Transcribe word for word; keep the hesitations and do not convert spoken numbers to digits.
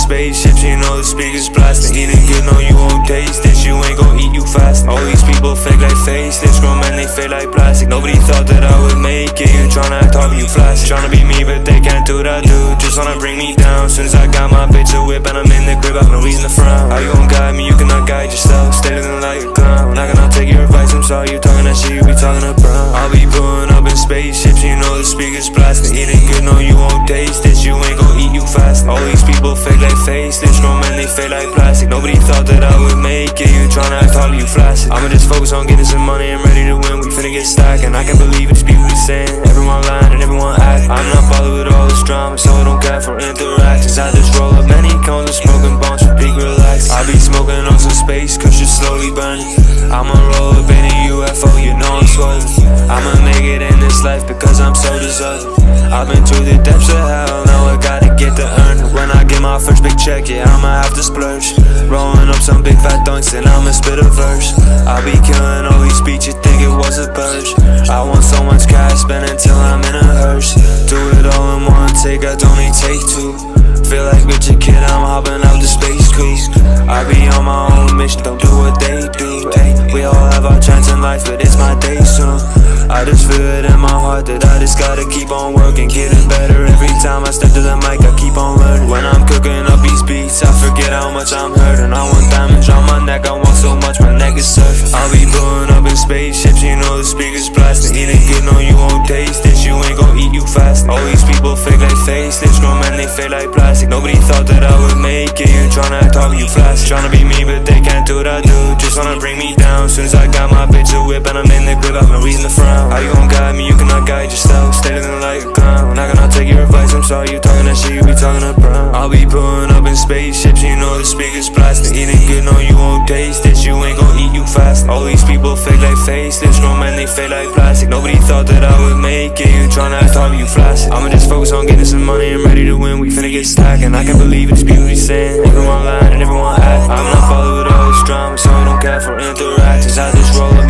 spaceships, you know the speakers blasting. Eating good, no you won't taste this, you ain't gon' eat, you fasting. All these people fake like faceless, grown men they fake like plastic. Nobody thought that I would make it, you tryna act all you flashy. Tryna be me but they can't do what I do, just wanna bring me down. Soon as I got my bitch a whip and I'm in the crib, I've no reason to frown. How you gon' guide me, you cannot guide yourself, stay living like a clown. I cannot take your advice, I'm sorry you talking that shit, you be talking about. I'll be pulling up in spaceships, you know the speakers blasting. Eating good, no you won't taste this, you ain't gon' eat, you fasting. All these people fake like faceless, grown men they fake like plastic. Nobody thought that I would make it, you tryna act all you flaccid. I'ma just focus on getting some money and ready to win, we finna get stacking. I can't believe it's people be saying, everyone lying and everyone acting. I'm not bothered with all this drama, so I don't care for interactions. I just roll up many cones and smoking bombs for peak relax. I be smoking on some space, cause you're slowly burning. I'ma roll up in a U F O, you know I'm swerving. I'ma make it in this life because I'm so deserving. I've been through the depths of hell, now I gotta get to earn it. When I get my first big check, yeah, I'ma have to splurge. Rolling up some big fat dunks and I'ma spit a verse. I be killing all these beats, you think it was a purge. I want so much cash, spend until I'm in a hearse. Do it all in one take, I don't need take two. Feel like Richard Kid, I'm hopping out the space coupe. I be on my own mission, don't do what they do. Ay, we all have our chance in life, but it's my day soon. I just feel it in my heart that I just gotta keep on working, getting better every time I step to the mic, I keep on learning. When I'm cooking up these beats, I forget how much I'm hurting. I want diamonds on my neck, I want so much, my neck is surfing. I'll be pulling up in spaceships, you know the speakers blasting. Eating good, no you won't taste this, you ain't gon' eat, you fasting. All these people fake like faceless, grown men they fake like plastic. Nobody thought that I would make it, you tryna act all you flashy. Tryna be me but they can't do what I do, just wanna bring me down. Soon as I got my bitch a whip and I'm in the crib, I've no reason to frown. How you gon' guide me, you cannot guide yourself, stay living like a clown. I cannot take your advice, I'm sorry you talking that shit, you be talking about. I'll be pulling up in spaceships, you know the speakers blasting. Eating good, no you won't taste this, you ain't gon' eat, you fasting. All these people fake like faceless, grown men they fake like plastic. Nobody thought that I would make it, you tryna act all you flaccid. I'ma just focus on getting some money and ready to win, we finna get stacking. I can't believe it's people be saying, everyone lying and everyone acting. I'm not bothered with all this drama, so I don't care for interactions. I just roll up